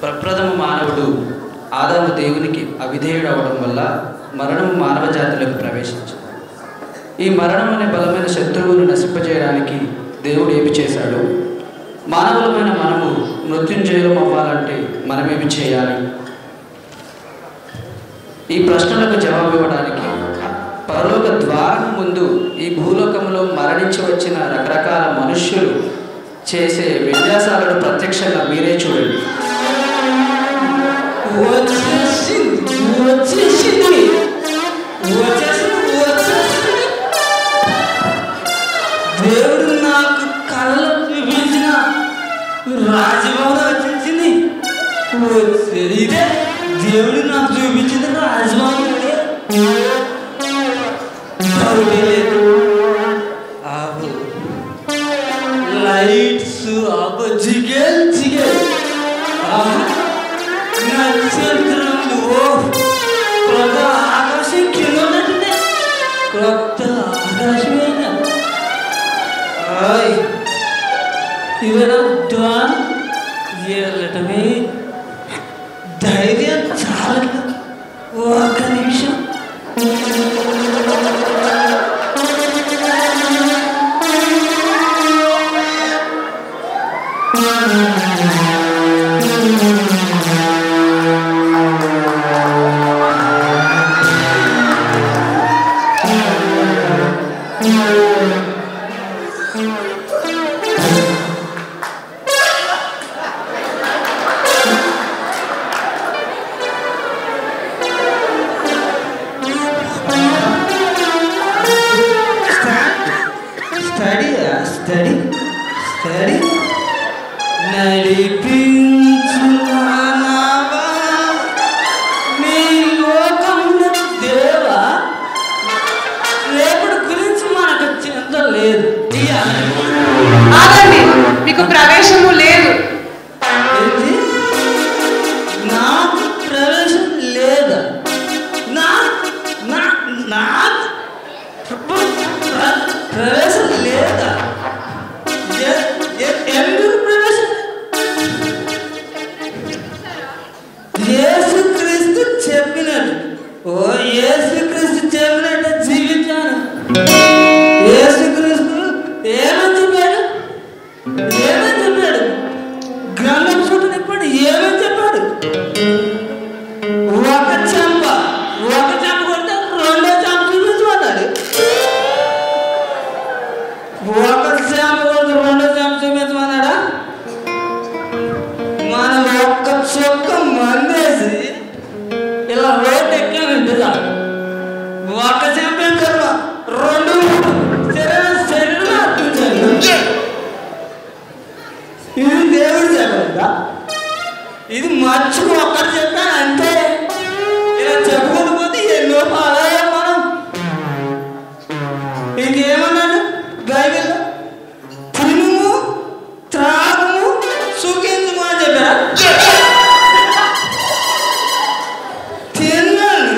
ప్రప్రథమ మానవుడు ఆదాము దేవునికి అవిధేయుడు అవడం వల్ల మరణము మానవ జాతిలోకి ప్రవేశించింది. ఈ మరణం అనే బలమైన శత్రువును నశింపజేయడానికి దేవుడు ఏమి చేశాడు? మానవులమైన మనము మృత్యుంజయం అవ్వాలంటే మనమేమి చేయాలి? ఈ ప్రశ్నలకు జవాబు ఇవ్వడానికి పరలోక ద్వారం ముందు ఈ భూలోకంలో మరణించి వచ్చిన రకరకాల మనుష్యులు చేసే విన్యాసాలను ప్రత్యక్షంగా మీరే చూడండి. దేవుడు నాకు కళలో చూపించిన రాజభవనం వచ్చేసింది. ఇదే దేవుడు నాకు చూపించిన రాజభవనం. లైట్స్ జిగేల్ జిగేల్ నక్షత్రములు కొత్త ఆకాశం కింద ఉన్నట్టుండే. కొత్త ఆకాశమేనా వెళ్ళటమే ధైర్యం చాలా. ఒక్క నిమిషం మీకు ప్రవేశము లేదు. నాకు ప్రవేశం లేదా? ప్రవేశం లేదా? ఎందుకు ప్రవేశం? యేసుక్రీస్తు చెప్పినట్టు యేసుక్రీస్తు చెప్పినట్టు జీవించాను. యేసుక్రీస్తు ఏమని చెప్పాడు? గ్రంథం చూడని ఇప్పుడు ఏమని చెప్పాడు? ఒక చెంప కొడితే రెండో చెంప చూపించమన్నాడు. ఒక చెంప కొడితే రెండో చెంప చూపించమన్నాడా? మనం ఒక్క చొక్క మందేసి ఇలా రోడ్డు ఎక్కామంటే ఒక చెంప రెండు శరీరం అర్పించాను. ఇది దేవుడు చెప్పలేదా? ఇది మర్చిపో ఒక్కటి చెప్పాను అంతే. ఇలా చెప్పుకోకపోతే ఎన్నో పాలయ్యా మనం. ఇంకేమన్నాడు బైబిల్లో? తినుము త్రాగుము సుఖించుము అని చెప్పారా? తిన్నాను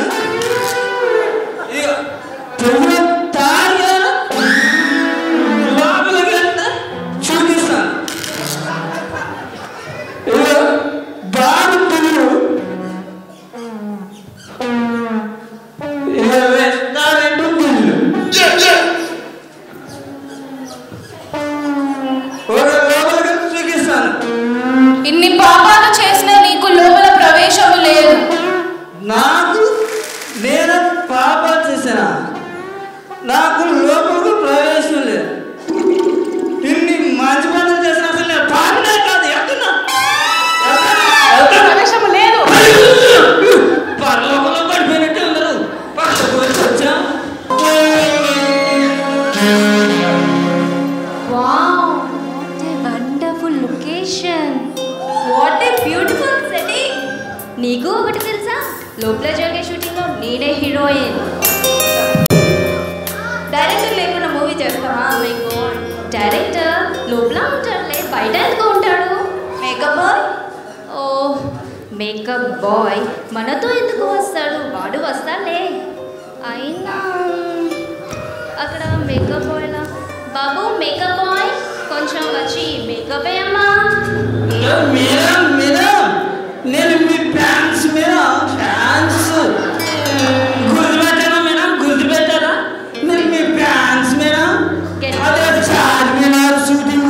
తాగాను లోపలికి వెళ్తే చూపిస్తాను. బాగు పిల్లలు రెస్టారెంట్ పిల్లలు లోపలికి చూపిస్తాను. ఇన్ని పాపాలు చేసిన నీకు లోపల ప్రవేశము లేదు. నాకు నేను పాపాలు చేశానా? నాకు లోపలికి ప్రవేశం లేదు. ఇన్ని మంచి పనులు చేసిన అసలు నేను పాపనే కాదు. ప్రవేశము లేదు. పరలోకంలో పడిపోయినట్టే అందరూ పక్కకు వచ్చాం. Wow, what a wonderful location. What a beautiful setting. నీకు ఒకటి తెలుసా? లోపల జరిగే షూటింగ్లో నేనే హీరోయిన్. డైరెక్టర్ లేకుండా మూవీ చేస్తావా? మై గాడ్, డైరెక్టర్ లోపల ఉంటాడులే, బయట ఎందుకు ఉంటాడు? Makeup boy? ఓ మేకప్ బాయ్ మనతో ఎందుకు వస్తాడు? వాడు వస్తాడులే. అయినా అక్కడ మేకప్ బాయ్లా బాబు, మేకప్ బాయ్ కొంచెం వచ్చి మేకప్ వేయమ్మా. మేడం నేను మీ ఫ్యాన్స్ గుర్తుపెట్టారా మేడం? గుర్తుపెట్టారా? నేను మీ ఫ్యాన్స్ మేడం. అదే చార్మినార్ షూటింగ్.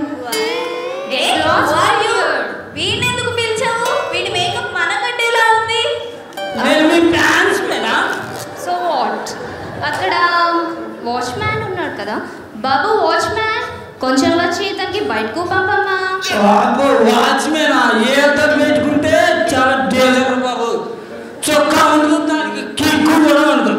వీడినెందుకు పిలిచావు? వీడి మేకప్ మనకంటేలా ఉంది. నేను మీ ఫ్యాన్స్ మేడం. So what? అక్కడ వాచ్మ్యాన్ ఉన్నాడు కదా బాబు, వాచ్మ్యాన్ కొంచెం వచ్చి ఇతనికి బయటకు పంపమ్మా. బాబు వాచ్మెన్ ఏ అర్థం పెట్టుకుంటే చాలా డేంజర్ బాబు. చొక్కా ఉండదు, దానికి కిక్కు కూడా ఉండదు.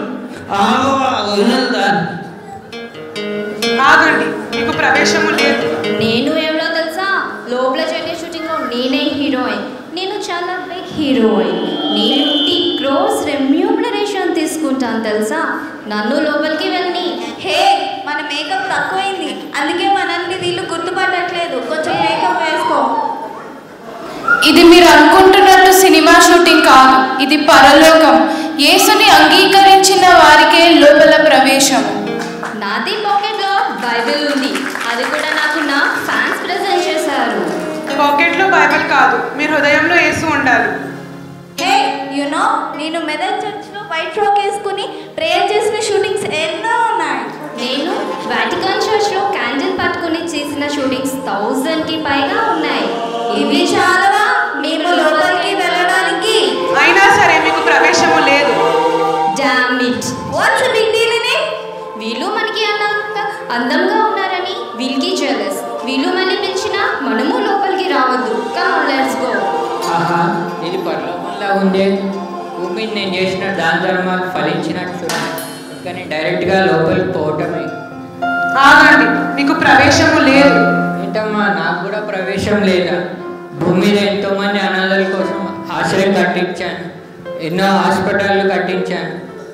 ఆగండి, మీకు ప్రవేశము లేదు. నేను ఎవరో తెలుసా? లోపల జరిగే షూటింగ్ లో నేనే హీరోయిన్. నేను చాలా బిగ్ హీరోయిన్. నేను 50 crores రెమ్యూనరేషన్ తీసుకుంటాను తెలుసా? నన్ను లోపలికి వెళ్ళి హే మన మేకప్ తక్కువైంది, అందుకే మనల్ని వీళ్ళు గుర్తుపట్టట్లేదు, కొంచెం మేకప్ వేసుకో. ఇది మీరు అనుకుంటున్నట్టు సినిమా షూటింగ్ కాదు, ఇది పరలోకం. యేసుని అంగీకరించిన వారికే లోపల ప్రవేశం. నాది పాకెట్లో బైబిల్ ఉంది, అది కూడా నాకు నా ఫ్యాన్స్ ప్రెజెంట్ చేశారు. పాకెట్లో బైబిల్ కాదు, మీరు హృదయంలో యేసు ఉండాలి. హే నేను మెదక్ చర్చ్లో వైట్ ఫ్రాక్ వేసుకుని ప్రేయర్ చేసిన షూటింగ్స్ ఎన్నో ఉన్నాయి. నేను వాటికన్ చర్చ్లో క్యాండిల్ పట్టుకుని చేసిన షూటింగ్స్ 1000కి పైగా ఉన్నాయి. ఇవి చాలవా మేము లోపలికి వెళ్ళడానికి? అయినా సరే మీకు ప్రవేశము లేదు. Damn it, what's big deal in it? వీళ్ళు మనకి అందంగా ఉన్నారని వీళ్ళకి జెలస్. వీళ్ళు మళ్ళీ పిలిచినా మనము లోపలికి రావద్దు. Come on let's go. ఆహా, ఇది పరలోకంలా ఉంది. భూమి నేను చేసిన దాన ధర్మాలు ఫలించినట్టు, కానీ డైరెక్ట్గా లోపలికి పోవటమే. ఆగండి, మీకు ప్రవేశము లేదు. ఏంటమ్మా, నాకు కూడా ప్రవేశం లేదా? భూమి మీద ఎంతోమంది అనాథల కోసం ఆశ్రయం కట్టించాను, ఎన్నో హాస్పిటళ్ళు కట్టించాను,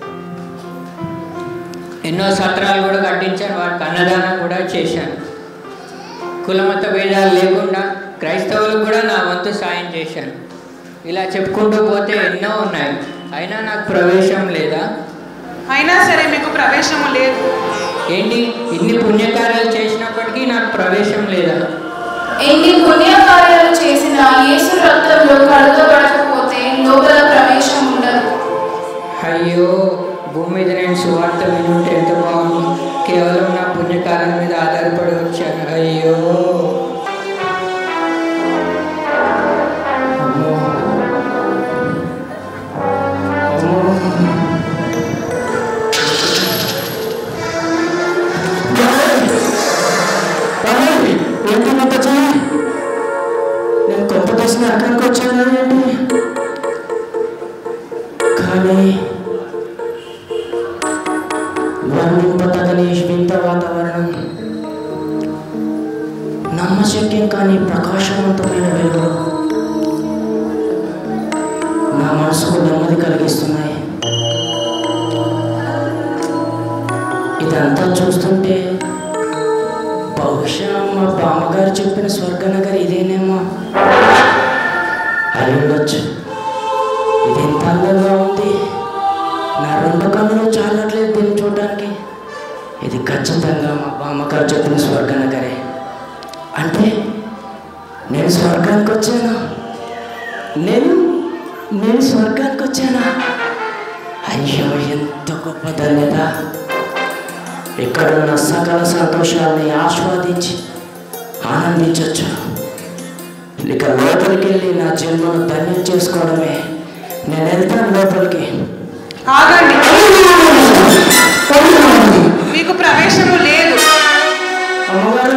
ఎన్నో సత్రాలు కూడా కట్టించాను, వాటికి అన్నదానం కూడా చేశాను. కులమత భేదాలు లేకుండా క్రైస్తవులకు కూడా నా వంతు సాయం చేశాను. ఇలా చెప్పుకుంటూ పోతే ఎన్నో ఉన్నాయి, అయినా నాకు ప్రవేశం లేదా? అయినా సరే మీకు ప్రవేశము లేదు. ఏంటి, ఇన్ని పుణ్యకార్యాలు చేసినప్పటికీ నాకు ప్రవేశం లేదా? ఎన్ని పుణ్యకార్యాలు చేసినా యేసు రక్తంలో కడగబడకపోతే లోపల ప్రవేశం ఉండదు. అయ్యో, భూమి మీద నేను సువార్త వినుంటే ఎంత బాగుంది. కేవలం నా పుణ్యకాలం మీద ఆధారపడి వచ్చాను. అయ్యో, నేను కొత్త దర్శనం అక్కడికి వచ్చాను ఏంటి? కానీ వర్ణింపతగని వింత వాతావరణం, నమ్మశక్యం కానీ ప్రకాశవంతమైన వెలుగులు నా మనసుకు నెమ్మది కలిగిస్తున్నాయి. ఇదంతా చూస్తుంటే బహుశా మా బామ్మగారు చెప్పిన స్వర్గనగర్ ఇదేనేమో అయి ఉండొచ్చు. ఇది ఎంత అందంగా ఉంది, నా 2 కన్నులు చాలట్లేదు దీన్ని చూడడానికి. ఇది ఖచ్చితంగా మా బామ్మగారు చెప్పిన స్వర్గనగరే. అంటే నేను స్వర్గానికి వచ్చాను. నేను స్వర్గానికి వచ్చానా? అయ్యో, ఎంత గొప్ప ధన్యత. ఇక్కడున్న సకల సంతోషాన్ని ఆస్వాదించి ఆనందించవచ్చు. ఇక లోపలికి వెళ్ళి నా జన్మను ధన్యం చేసుకోవడమే. నేను వెళ్తాను లోపలికి. ఆగండి, మీకు ప్రవేశము లేదు. అమ్మగారు,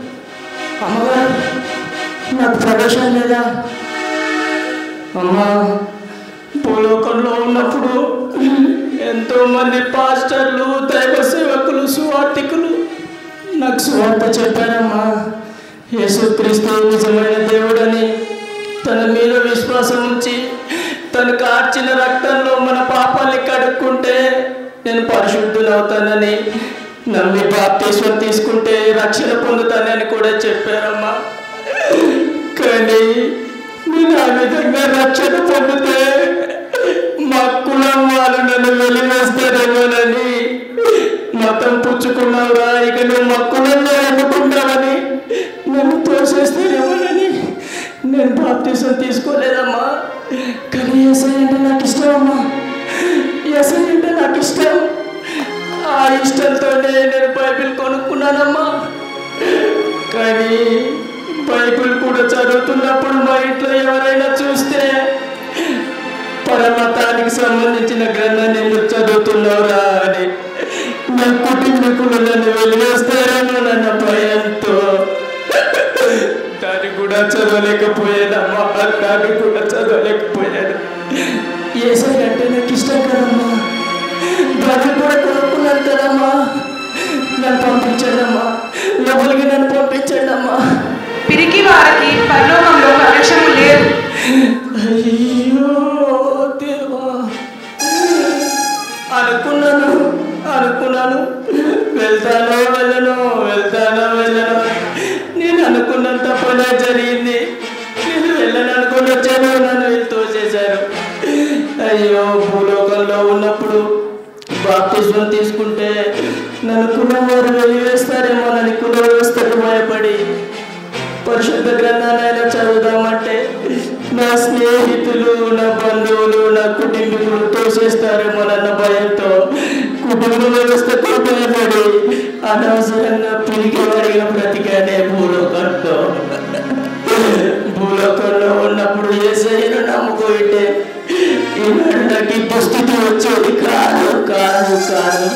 నాకు ప్రవేశం లేదా? అమ్మా, భూలోకంలో ఉన్నప్పుడు ఎంతోమంది పాస్టర్లు, దైవ సేవకులు, సువార్తికులు నాకు సువార్త చెప్పారమ్మా. యేసుక్రీస్తు నిజమైన దేవుడని, తన మీద విశ్వాసం ఉంచి తను కార్చిన రక్తంలో మన పాపాన్ని కడుక్కుంటే నేను పరిశుద్ధులవుతానని, నమ్మి బాప్తిస్మం తీసుకుంటే రక్షణ పొందుతానని కూడా చెప్పారమ్మా. కానీ నేను ఆ విధంగా రక్షణ పొందితే మా కులం వాళ్ళు నన్ను వెలివేస్తారేమోనని, మతం పుచ్చుకున్నావురా, ఇక నువ్వు మా కులంలో ఎన్నుకుంటావని, నన్ను తోసేస్తారేమోనని నేను బాప్తిసం తీసుకోలేదమ్మా, కానీ యేసయ్య అంటే నాకు ఇష్టం అమ్మా. యేసయ్య అంటే నాకు ఇష్టం. ఆ ఇష్టంతోనే నేను బైబిల్ కొనుక్కున్నానమ్మా. కానీ బైబిల్ కూడా చదువుతున్నప్పుడు మా ఇంట్లో ఎవరైనా చూస్తే పరమతానికి సంబంధించిన గ్రంథాన్ని ఎందుకు చదువుతున్నావురా అని నా కుటుంబీకులు నన్ను వెలివేస్తారని నన్న భయంతో దాన్ని కూడా చదవలేకపోయానమ్మా. దాన్ని కూడా చదవలేకపోయాను. యేసయ్య అంటే నాకు ఇష్టం కదమ్మా. బైబిల్ కూడా కొనుక్కున్నాను కదమ్మా. నన్ను పంపించండమ్మా, లోపలికి నన్ను పంపించండమ్మా. పిరికి వారికి పరలోకంలో ప్రవేశము లేదు. అయ్యో దేవా, అనుకున్నాను వెళ్తానో నేను అనుకున్నంత పని జరిగింది. నేను వెళ్ళను అనుకుని వచ్చాను, నన్ను వెళ్తూ చేశారు. అయ్యో, భూలోకంలో ఉన్నప్పుడు బాప్తిజం తీసుకుంటే నన్ను కులం వారు వెలివేస్తారేమోనని కుల వ్యవస్థకు భయపడి పరిశుద్ధ గ్రంథాలైనా చదువుదామంటే నా స్నేహితులు, నా బంధువులు, నా కుటుంబీకులు తోసేస్తారేమోనన్న భయంతో కుటుంబ వ్యవస్థకు భయపడి అనవసరంగా పిలికి వాడిగా బ్రతికానే భూలోకంలో ఉన్నప్పుడు యేసయ్యను నమ్ముకుంటే ఈనాడు నాకు ఈ పరిస్థితి వచ్చేది కాదు.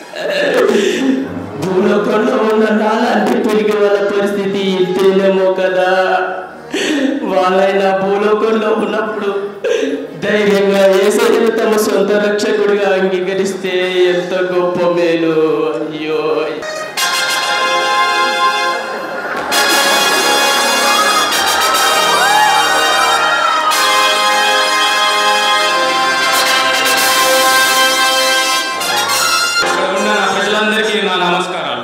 భూలోకంలో ఉన్న నాలాంటి పిలికి వాళ్ళ పరిస్థితి ఇంతేనేమో కదా. వాళ్ళైనా భూలోకంలో ఉన్నప్పుడు ధైర్యంగా యేసయ్యను తమ సొంత రక్షకుడిగా అంగీకరిస్తే ఎంత గొప్ప మేలు. అయ్యో, ప్రజలందరికీ నా నమస్కారాలు.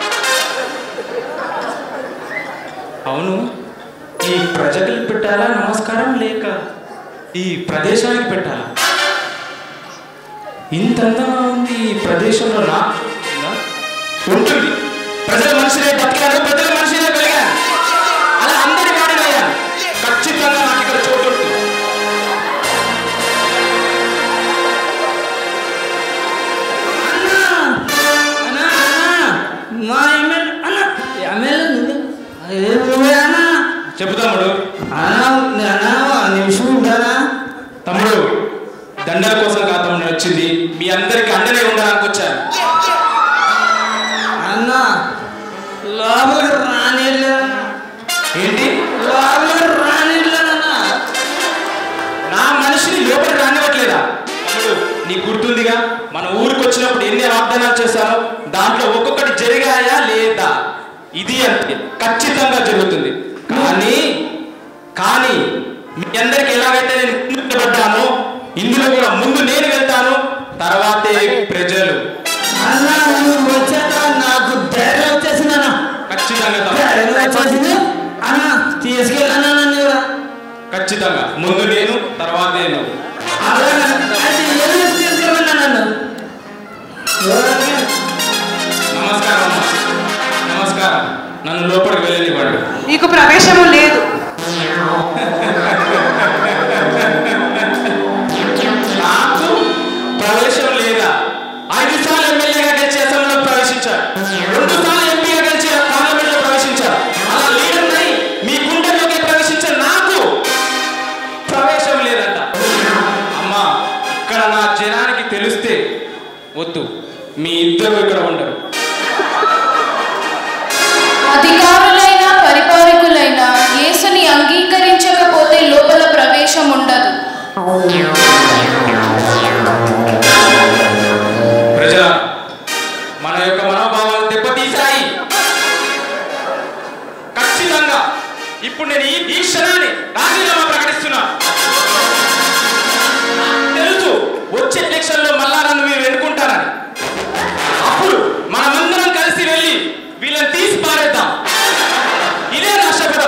అవును, ఈ ప్రజలకు పెట్టాలా నమస్కారం, లేక ఈ ప్రదేశానికి పెట్టాలా? ఇంత అందంగా ఉంది ఈ ప్రదేశంలో నా ఉంటుంది. ప్రజల మనుషులే బతికారు, ప్రజల మనుషులే పెరిగారు, అలా అందరి వాడినయ్యాను. ఖచ్చితంగా నాకు ఇక్కడ చోటు ఉంటుంది. చెబుతాముడు. తమ్ముడు, దండల కోసం కాదు తమ్ముడు వచ్చింది, మీ అందరికి అండనే ఉండడానికి వచ్చాను. అన్నా లోపలికి రానిలేదన్నా. ఏంటి లోపలికి రానిలేదన్నా? నా మనిషిని లోపలికి రానివ్వట్లేదా? తమ్ముడు, నీకు గుర్తుందిగా మన ఊరికి వచ్చినప్పుడు ఎన్ని వాగ్దానాలు చేశారో దాంట్లో ఒక్కొక్కటి జరిగాయా లేదా? ఇది అంతే, ఖచ్చితంగా జరుగుతుంది. కానీ మీ అందరికి ఎలాగైతే నేను నిలబడ్డానో ఇందులో కూడా ముందు నేను వెళ్తాను, తర్వాతే ప్రజలు. నాకు ధైర్యం వచ్చేసింది అన్న. ఖచ్చితంగా తీసుకెళ్ళాను. ఖచ్చితంగా ముందు నేను, తర్వాత నేను. నమస్కారం అమ్మా, నమస్కారం. నన్ను లోపలికి వెళ్ళనివ్వండి. నీకు ప్రవేశము లేదు. నాకు ప్రవేశం లేదా? 5 సార్లు ఎమ్మెల్యేగా గెలిచి అసెంబ్లీలో ప్రవేశించారు, 2 సార్లు ఎంపీగా గెలిచి పార్లమెంట్లో ప్రవేశించారు. అలా లీడర్నై మీ గుండెల్లోకి ప్రవేశించారు, నాకు ప్రవేశం లేదంట. అమ్మా, ఇక్కడ నా జనానికి తెలిస్తే వద్దు, మీ ఇద్దరు ఇక్కడ ఉండరు. అధికారులైన పరిపాలకులైన యేసుని అంగీకరించకపోతే లోపల ప్రవేశం ఉండదు. ప్రజల మన యొక్క మనోభావాలు దెబ్బతీశాయి. ఖచ్చితంగా ఇప్పుడు నేను ఈ క్షణాన్ని రాజీనామా ప్రకటిస్తున్నా. తెలుసు వచ్చే ఎలక్షన్లో మళ్ళా నన్ను మీరు ఎన్నుకుంటారని. అప్పుడు మనమందరం కలిసి వెళ్ళి వీళ్ళని తీసి పారేద్దాం. ఇదే నా శపథం.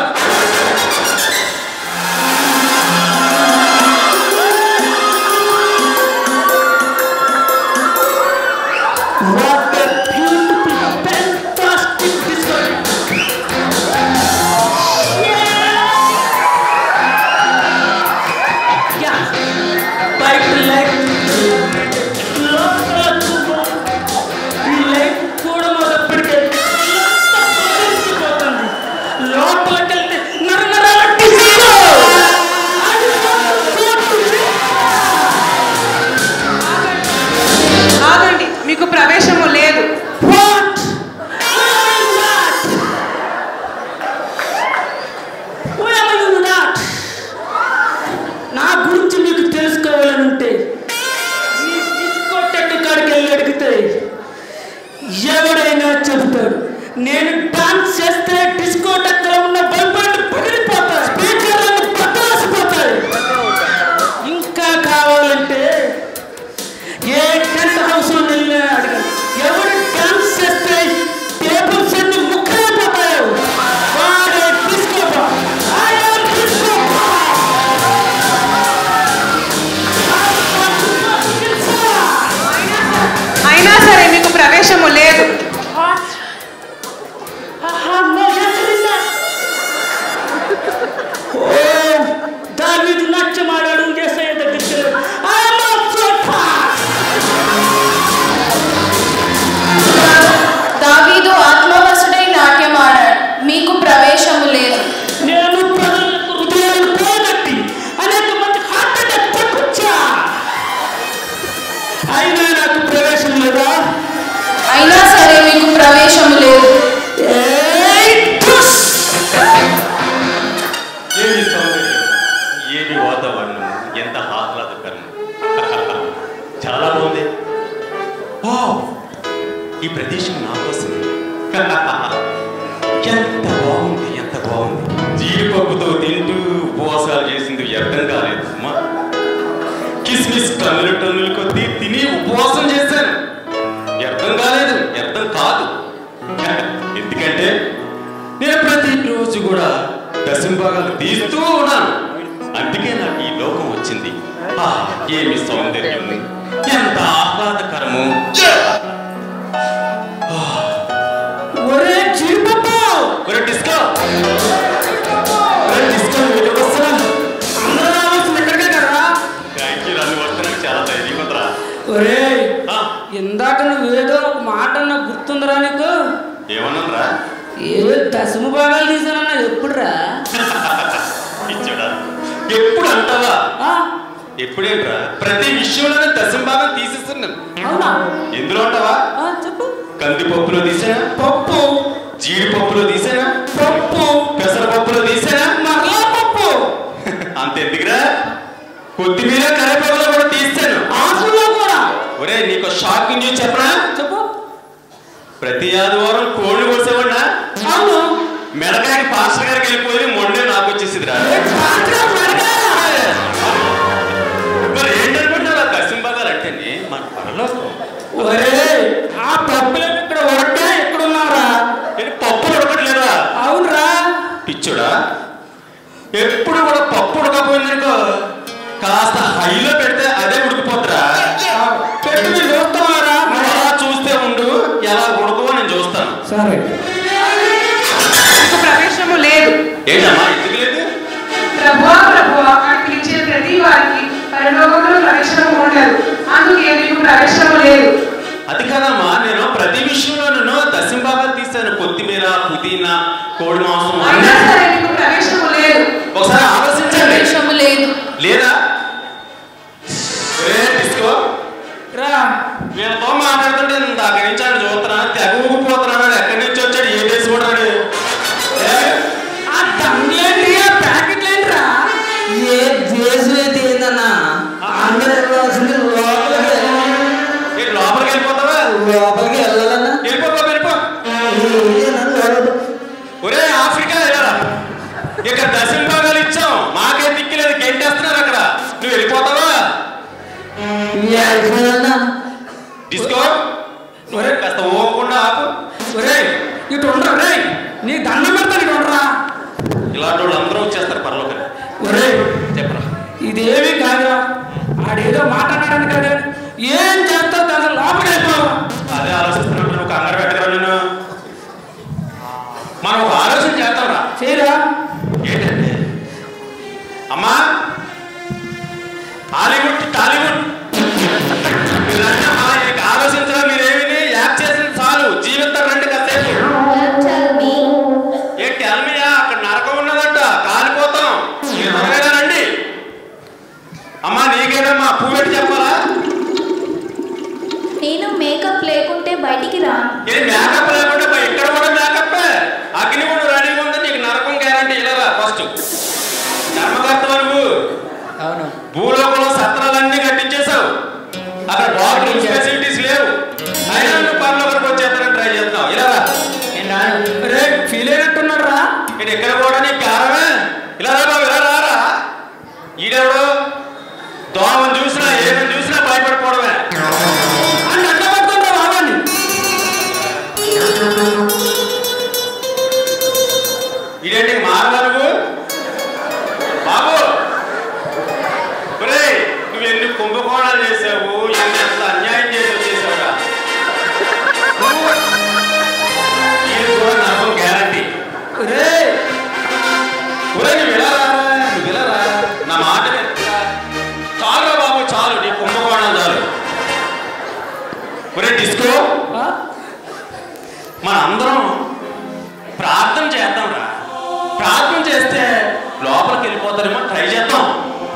దావీదు నాట్యం ఆడాడు యేసయ్య దగ్గరికి దావీదు ఆత్మవశుడై నాట్యం ఆడాడు, మీకు ప్రవేశము లేదు. నేను ప్రజలకు హృదయాలు పోగొట్టి అనేక మంది హార్ట్ అటాక్ పట్టుకొచ్చా, అయినా నాకు ప్రవేశం లేదా? అయినా సరే మీకు ప్రవేశము లేదు. ఏమి సౌందర్యం, ఏమి వాతావరణం, ఎంత ఆహ్లాదకరం. చాలా బాగుంది. ఈ ప్రదేశం నా కోసమే. ఎంత బాగుంది, ఎంత బాగుంది. జీడిపప్పుతో తింటూ ఉపవాసాలు చేసింది వ్యర్థం కాలేదు అమ్మా. కిస్మిస్ టన్నుల కొద్దీ తిని ఉపవాసం చేశాను, వ్యర్థం కాలేదు, వ్యర్థం కాదు. ఎందుకంటే నేను ప్రతిరోజు కూడా దశంభాగాలు తీస్తూ ఉన్నాను. అందుకే నాకు ఈ లోకం వచ్చింది. ఏమి సౌందర్యం, ఎంత ఆహ్లాదకరము. ఒరే జీడిపప్పు, ఒరే డిస్కో, అందరూ రావాల్సింది ఎక్కడికే కదా. Thank you. నన్ను వస్తున్నాను, చాలా ధైర్యం ఉందిరా. ఒరే ఇందాక నువ్వేదో ఒక మాట నాకు గుర్తుందిరా నీకు? ఏమన్నారా? ఏదో దశమ భాగాలు తీసానన్నా ఎప్పుడురా? ఇచ్చాడా? ఎప్పుడు అంటావా? ఎప్పుడేంట్రా? ప్రతి విషయంలోనే దశంభాగం తీసేస్తున్నాను. అవునా? ఎందులో అంటావా? చెప్పు. కందిపప్పులో తీసానా పప్పు, జీడిపప్పులో తీసానా పప్పు, పెసరపప్పులో తీసానా మరలా పప్పు. అంతెందుకురా, కొత్తిమీర కరివేపాకులో కూడా తీస్తాను, ఆకుల్లో కూడా. ఒరే నీకు షాక్ న్యూస్ చెప్పనా? చెప్పు. ప్రతి ఆదివారం కోళ్ళు కోసేవాడినా? అవును. మెడకాయకి పాస్టర్ గారికి వెళ్ళిపోయి మొండే నాకు వచ్చేసిదిరా. మరి ఏంటనుకుంటున్నా దశంభాగాలు అంటే మన పరలోకం. ఆ పప్పులు ఇక్కడ ఉడక ఎక్కడున్నారా? పప్పులు ఉడకట్లేదా? అవునరా. పిచ్చుడా, ఎప్పుడు కూడా పప్పు ఉడకపోయిందనుకో కాస్త హైలో పెడితే అదే ఉడికిపోతురా. పెట్టి మీరు చూస్తావారా? అలా చూస్తే ఉండు, ఎలా ఉడకవో నేను చూస్తాను. సరే. మీకు ప్రవేశము లేదు. ఏంటమ్మా ఎందుకు లేదు? ప్రభువా ప్రభువా అని పిలిచే ప్రతి వారికి పరలోకంలో ప్రవేశము ఉండదు, అందుకే మీకు ప్రవేశము లేదు. అది కాదమ్మా, నేను ప్రతి విషయంలోనూ దశంభాగాలు తీశాను. కొత్తిమీర, పుదీనా, కోడి మాంసం, అయినా సరే మీకు ప్రవేశము లేదు. ఒకసారి ఆలోచించండి. ప్రవేశము లేదు. లేదా తీసుకో రా. వీళ్ళతో మాట్లాడుతుంటే దగ్గర నుంచి ఆయన చూస్తున్నాను, తెగ ఊగిపోతున్నాడు. ఎక్కడి నుంచి వచ్చాడు, ఏ దేశం ఉన్నాడు? ఆ దండలేంటి, ఆ ప్యాకెట్లేంటిరా? ఏ దేశం అయితే ఏందన్నా? అందరూ లోపలికి వెళ్ళిపోతావా? లోపలికి వెళ్ళాలన్నా వెళ్ళిపో. ఒరే ఆఫ్రికా వెళ్ళారా? ఇక్కడ దశంభాగాలు ఇచ్చాం, మాకే దిక్కులేదు, గెంటేస్తున్నారు అక్కడ. నువ్వు వెళ్ళిపోతావా? డిస్కో ఒరే కాస్త ఓకుండా ఆపు. ఒరే ఇటు ఉండరా? రే నీ దండం పెడతాను, ఇటు ఉండరా. ఇలాంటి వాళ్ళు అందరూ వచ్చేస్తారు పరలోకం. ఒరే చెప్పరా? ఇదేమీ కాదురా, ఆడేదో మాట్లాడడానికి కాదు. ఏం చేస్తావు దాని లోపలికి వెళ్ళిపోవా? అదే ఆలోచిస్తున్నట్టు నువ్వు కంగారు పెట్టగలవు. నేను మనం ఒక ఆలోచన చేద్దాంరా. చేయరా? ఏంటంటే అమ్మా, టాలీవుడ్ ఆలోచించరా? మీరేమి యాక్ట్ చేసిన చాలు, జీవితం రండి కాసేపు. ఏ టెల్మియా, అక్కడ నరకం ఉన్నదంట, కాలిపోతాం. రండి అమ్మా. నీకేదమ్మా పువ్వెట్టి చెప్పాలా? నేను మేకప్ లేకుంటే బయటికి రాను. ఏ మేకప్ లేకుండా ఇక్కడ కూడా మేకప్, అగ్ని కూడా రెడీగా ఉంది. నీకు నరకం గ్యారంటీ. ఇలా ఫస్ట్ కర్మకర్త నువ్వు. అవును. భూలోకంలో సత్రాలన్నీ కట్టించేశావు, అక్కడ బాత్రూమ్ ఫెసిలిటీస్ లేవు, అయినా నువ్వు పరలోకానికి వచ్చేస్తానని ట్రై చేస్తున్నావు. ఇలా నేను రాను. రే ఫీల్ అయినట్టున్నాడు రా. నేను ఎక్కడ కూడా నీకు కారమే. ఇలా రా బాబు, ఇలా రారా. ఈడెవడు దోమను చూసినా ఏమని చూసినా భయపడిపోవడమే. అని అట్లా పడుతుంటా బాబాని. ఇదేంటి మారవా నువ్వు బాబు? ఒరేయ్, నువ్వు ఎన్ని కుంభకోణాలు చేసావు, ఎన్ని ఎంత అన్యాయం చేసావురా. ఇది కూడా నరకం గ్యారెంటీ. అవుతుందేమో ట్రై చేద్దాం.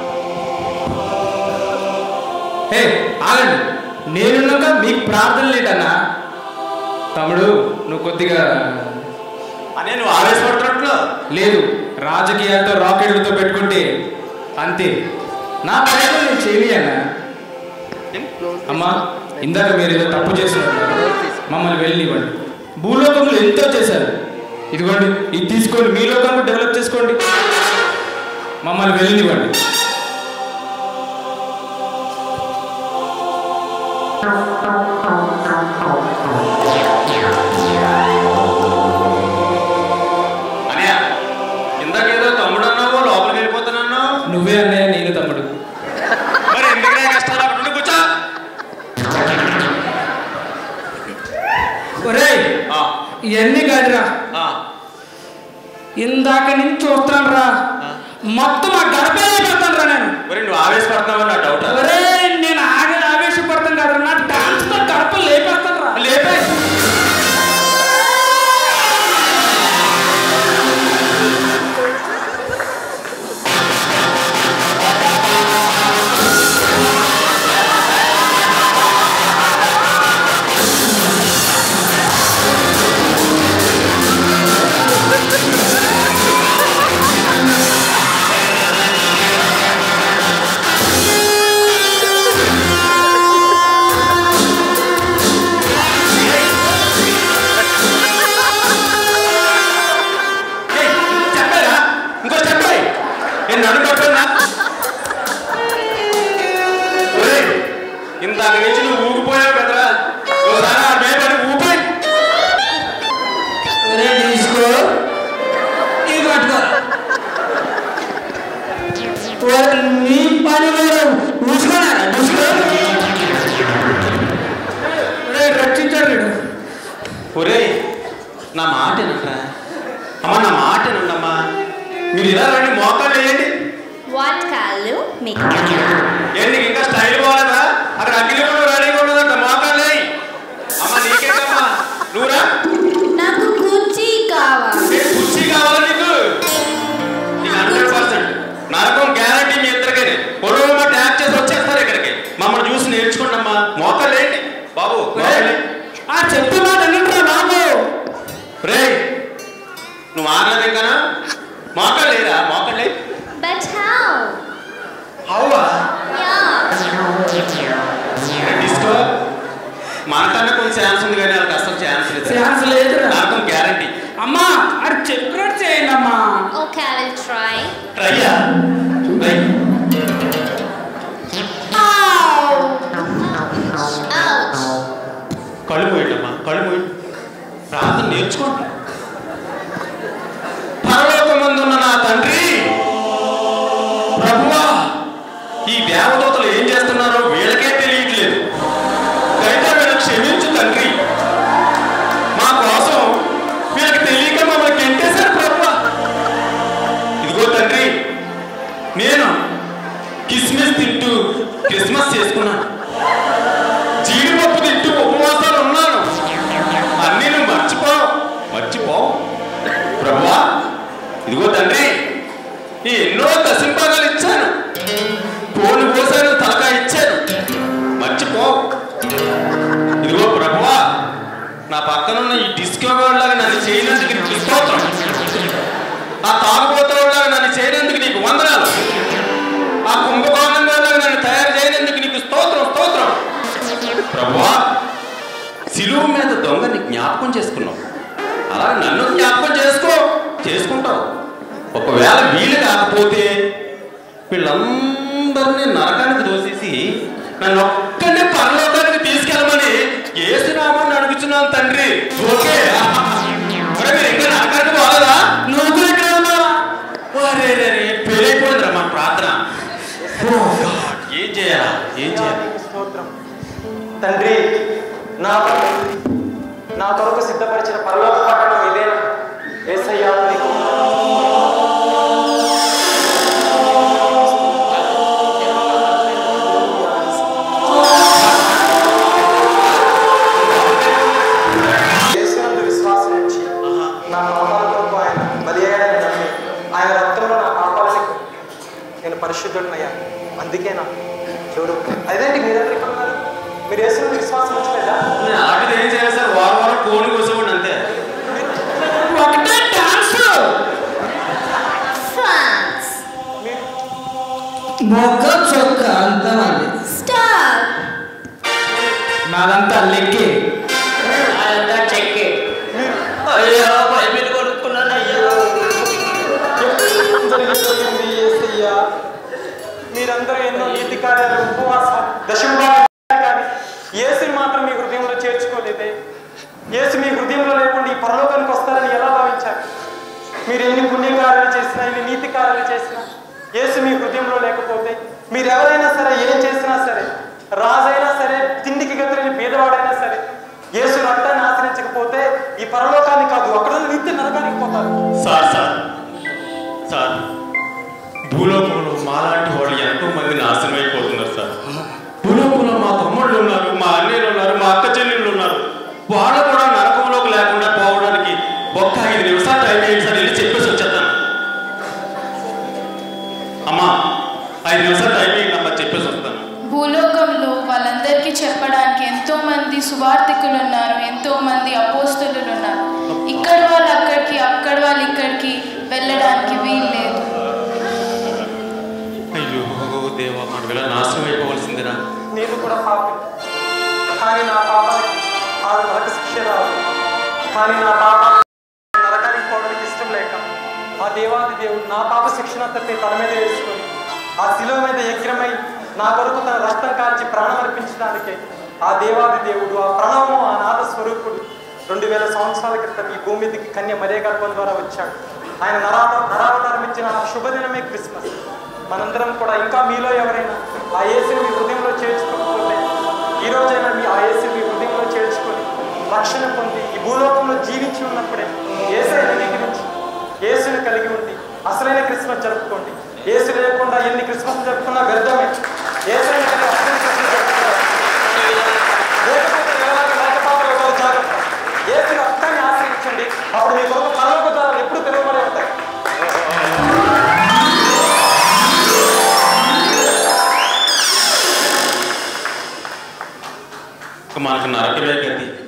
ఏ ఆగండి, నేనున్నాక మీకు ప్రార్థన లేదన్నా. తమ్ముడు నువ్వు కొద్దిగా అనే నువ్వు ఆవేశపడుతున్నట్లు లేదు. రాజకీయాలతో రాకెట్లతో పెట్టుకుంటే అంతే. నా ప్రయత్నం నేను చేయలేనా? అమ్మా, ఇందాక మీరు ఏదో తప్పు చేస్తున్నారు, మమ్మల్ని వెళ్ళనివ్వండి. భూలోకంలో ఎంతో చేశారు, ఇదిగోండి ఇది తీసుకోండి, మీ లోకంలో డెవలప్ చేసుకోండి, మమ్మల్ని వెళ్ళనివ్వండి. అన్నయ్య, ఇందాకేదో తమ్ముడు అన్నావు, లోపలికి వెళ్ళిపోతానన్నావు. నువ్వే అన్నయ్య, నేను తమ్ముడు. మరి ఎందుకు కష్టాలు అప్పుడు కూర్చో. ఇవన్నీ కాదురా, ఇందాక నుంచి చూస్తాను రా, మొత్తం ఆ గడపే పెడతాను రా. నేను నువ్వు ఆవేశపడుతున్నావు నా డౌట్. నేను ఆవేశపడతాను కదా, నా డాన్స్ తో గడప లేపేస్తాను రా. లేపే ఇందాక నుంచి నువ్వు ఊగిపోయావు కదరా, ఊపి తీసుకో, ఇది పట్టుకో. నీ పని చూసుకున్నారా? రక్షించాడు వీడు. ఒరే నా మాట ఏనంటరా అమ్మా, నా మాట ఏనండమ్మా. మీరు ఇలా రండి, మోకాళ్ళు వేయండి. వాట్ కాళ్ళు మీకు ఏంటి ఇంకా స్టైల్ పోలేదా? అక్కడ అగ్గిలి కూడా రెడీగా ఉన్నదంట, మోకాళ్ళు వేయి. అమ్మ నీకేంటమ్మా, నువ్వురా. నాకు కుర్చీ కావాలి. కుర్చీ కావాలా నీకు? 100% నరకం గ్యారంటీ మీ ఇద్దరికైనా. పొడవు ట్యాప్ చేసి వచ్చేస్తారు ఇక్కడికి. మమ్మల్ని చూసి నేర్చుకోండమ్మా. మోకాళ్ళు ఏంటి బాబు, చెప్తున్నా బాబు. రే నువ్వు ఆగలేదు ఇంకానా? మోకాళ్ళు లేరా? మోకాళ్ళు లే. But how? హౌవా? Yeah. డిస్కో మనకన్నా కొంచెం ఛాన్స్ ఉంది కానీ వాళ్ళకి అసలు ఛాన్స్ లేదు. ఛాన్స్ లేదు, నరకం గ్యారంటీ. అమ్మా అది చెప్పినట్టు చేయండి అమ్మా. Okay, I will try. ట్రైయా? Ouch. కళ్ళు పోయండమ్మా, కళ్ళు పోయండి. ప్రార్థన నేర్చుకోండి. పరలోకమందున్న నా తండ్రి, ప్రభువా, ఈ దేవదూతలు ఏం చేస్తున్నారో వీళ్ళకే తెలియట్లేదు. దయచేసి వీళ్ళకి క్షమించు తండ్రి. మా కోసం వీళ్ళకి తెలియక మమ్మల్ని గెంటేశారు ప్రభువా. ఇదిగో తండ్రి, నేను కిస్మిస్ తింటూ క్రిస్మస్ చేసుకున్నాను, జీడిపప్పు తింటూ ఉపవాసాలు ఉన్నాను. అన్నీ నువ్వు మర్చిపోవు ప్రభువా. ఇదిగో తండ్రి, ఈ ఎన్నో దశంభాగాలు ఇచ్చాను, కోడి కోసాను, తలకాయ ఇచ్చాను, మర్చిపోవు. ఇదిగో ప్రభువా, నా పక్కనున్న ఈ డిస్కో లాగా నన్ను చేయనందుకు నీకు స్తోత్రం. ఆ తాగుబోతలాగా నన్ను చేయనందుకు నీకు వందనాలు. ఆ కుంభకోణం లాగా నన్ను తయారు చేయనందుకు నీకు స్తోత్రం. ప్రభువా, శిలువ మీద దొంగని జ్ఞాపకం చేసుకున్నావు, అలాగే నన్ను జ్ఞాపకం చేసుకుంటావు. ఒకవేళ వీలు కాకపోతే వీళ్ళందరినీ నరకానికి దోసేసి నన్ను ఒక్కడే పరలోకానికి తీసుకెళ్ళమని యేసునామాన్ని అడుగుతున్నాను తండ్రి. ఓకే, మీరు ఇంకా నరకానికి పోలేదా? నువ్వు కూడా ఇక్కడ ఉన్నావా? పెళ్ళైపోయిందిరా మా ప్రార్థన. ఏం చేయాలి? తండ్రి, నా కొరకు సిద్ధపరిచిన పరలోక పట్టణం ఇదేనా? యేసయ్యా, నీకు యేసునందు విశ్వాసం ఉంచి నా పాపాల కొరకు ఆయన బలి అయ్యాడని నమ్మి ఆయన రక్తంలో నా పాపాలని పరిశుద్ధుడినయ్యా. అందుకేనా చూడు అదేంటి మీరందరూ ఇక్కడ ఉన్నారు? మీరు యేసుని విశ్వాసం ఉంచలేదా? ఆటలు ఏం చేయాలి సార్? వారం వారం కోని కూర్చోండి అంతే. ఒకటే డాన్స్ మొక్క చొక్క అంతమంది స్టాప్. నాదంతా లెక్కే. అదంతా చెక్కే. అయ్యో బైబిల్ కొనుక్కున్నాను అయ్యో. జరిగిపోయింది యేసయ్యా. మీరందరూ ఎన్నో నీతి కార్యాలు, ఉపవాసాలు, దశమభాగాలు కానీ యేసుని మాత్రం మీ హృదయంలో చేర్చుకోలేదే. యేసు మీ హృదయంలో లేకుండా ఈ పరలోకానికి వస్తారని ఎలా భావించారు? మీరు ఎన్ని పుణ్యకార్యాలు చేసినా, ఎన్ని నీతి కార్యాలు చేసినా యేసు మీ హృదయంలో లేకపోతే మీరు ఎవరైనా సరే, ఏం చేసినా సరే, రాజైనా సరే, తిండికి గతిలేని పేదవాడైనా సరే, యేసు రక్తాన్ని ఆశ్రయించకపోతే ఈ పరలోకాన్ని కాదు, అక్కడ నిత్య నరకానికి పోతారు. సార్ సార్ సార్, భూలోకంలో మాలాంటి వాళ్ళు ఎంతో మంది నాశనం అయిపోతున్నారు సార్. భూలోకంలో మా తమ్ముళ్ళు ఉన్నారు, మా అన్నయ్యలు ఉన్నారు, మా అక్క చెల్లెళ్ళు ఉన్నారు. వాళ్ళు కూడా నరకంలోకి లేకుండా పోవడానికి ఒక్క 5 నిమిషాలు టైం అయ్యింది సార్. వెళ్ళి చెప్పేసి వచ్చేస్తాను. అమ్మా 5 నిమిషాలు టైం అయ్యింది అమ్మా, చెప్పేసి వస్తాను. భూలోకంలో వాళ్ళందరికీ చెప్పడానికి ఎంతో మంది సువార్థికులు ఉన్నారు, ఎంతో మంది అపోస్తలులు ఉన్నారు. ఇక్కడ వాళ్ళు అక్కడికి, అక్కడ వాళ్ళు ఇక్కడికి వెళ్ళడానికి వీలు లేదు. అయ్యో దేవా, మన వేళ నాశనం అయిపోవలసిందిరా. నేను కూడా పాపి, కానీ నా పాపానికి ఆ నరక శిక్ష రావాలి. కానీ నా పాప నరకానికి పోవడానికి ఇష్టం లేక ఆ దేవాది దేవుడు నా పాప శిక్షణ తప్పి తల మీద వేసుకొని ఆ శిలువ మీద యజ్ఞమై నా కొరకు తన రక్తం కాల్చి ప్రాణం అర్పించడానికే ఆ దేవాది దేవుడు, ఆ ప్రణవము, ఆ నాద స్వరూపుడు 2000 సంవత్సరాల క్రితం ఈ భూమి మీదకి కన్య మరియ గర్భం ద్వారా వచ్చాడు. ఆయన నరావతారం ఇచ్చిన ఆ శుభదినమే క్రిస్మస్. మనందరం కూడా ఇంకా మీలో ఎవరైనా ఆ యేసుని మీ హృదయంలో చేర్చుకోకపోతే ఈ రోజైనా మీ ఆ యేసుని మీ హృదయంలో చేర్చుకొని రక్షణ పొంది ఈ భూలోకంలో జీవించి ఉన్నప్పుడే యేసుని అంగీకరించి యేసుని కలిగి ఉండి అసలైన క్రిస్మస్ జరుపుకోండి. యేసు లేకుండా ఎన్ని క్రిస్మస్ జరుపుకున్నా వ్యర్థమే. యేసుని కలిగి అసలైన క్రిస్మస్ జరుపుకోవాలి. లేకపోతే ఎవరు జాగ్రత్త. యేసుని రక్తాన్ని ఆశ్రయించండి. అప్పుడు మీ కొరకు పరలోక ద్వారాలు ఎప్పుడు తెరవబడి ఉంటాయి. మనకు నరకమే గతి.